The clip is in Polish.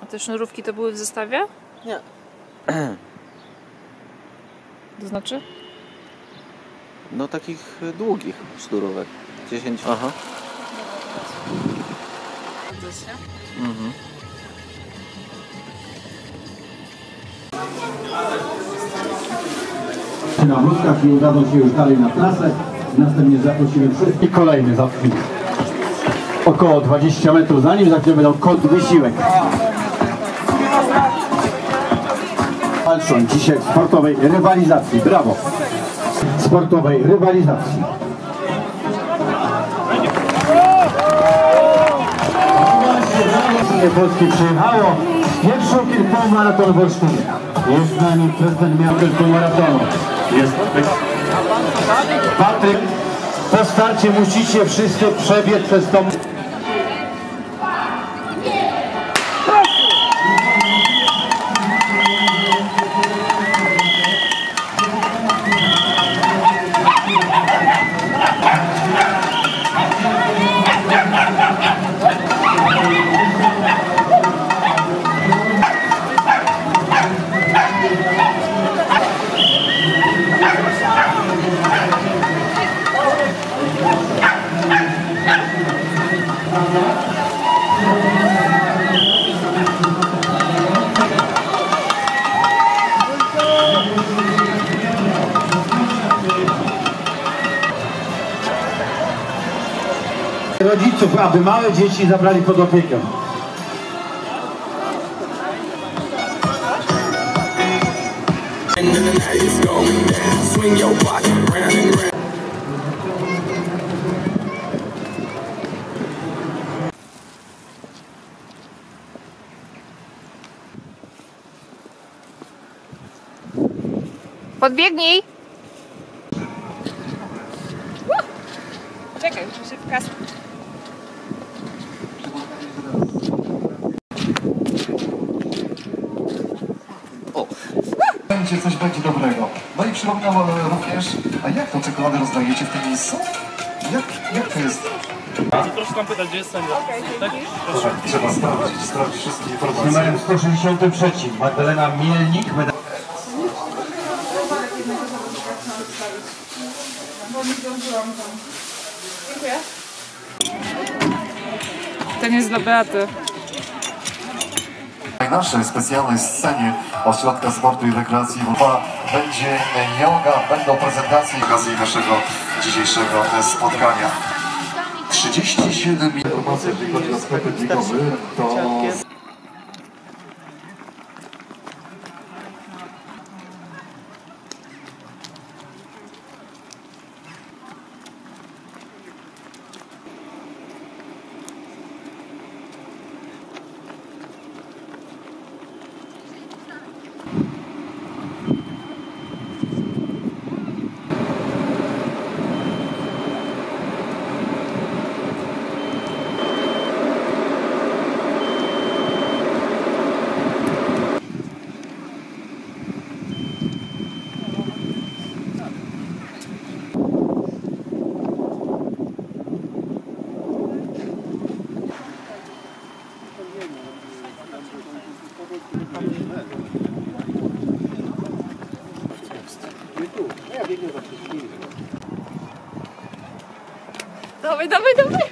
te sznurówki to były w zestawie? Nie. To znaczy? No takich długich sznurówek. 10. Aha. Mhm. Na wózkach i udadzą się już dalej na trasę. Następnie zaprosimy wszystkich. Kolejny za chwilę. Około 20 metrów za nim, za chwilę będą wysiłek. Walczą dzisiaj w sportowej rywalizacji. Brawo! Sportowej rywalizacji. Polski przyjechało pierwszą półmaraton w Olsztynie. Jest z nami prezydent miasta półmaratonu. Jest Patryk. Po starcie musicie wszyscy przebiec przez tą... rodziców, aby małe dzieci zabrali pod opiekę. Podbiegnij! Czekaj, muszę się wkasać. Coś będzie dobrego. No i przypominam również, a jak tą czekoladę rozdajecie w tym miejscu? Jak to jest? Proszę tam pytać, gdzie jest sędzia. Tak? Trzeba sprawdzić wszystkie informacje. Numerem 163 Magdalena Mielnik. Dziękuję. To nie jest dla Beaty. W naszej specjalnej scenie Ośrodka Sportu i Rekreacji będzie yoga, będą prezentacje okazji naszego dzisiejszego spotkania. 37 minut. Informacja, jeżeli chodzi o sklepy ligowy, to... Dawaj, dawaj, dawaj!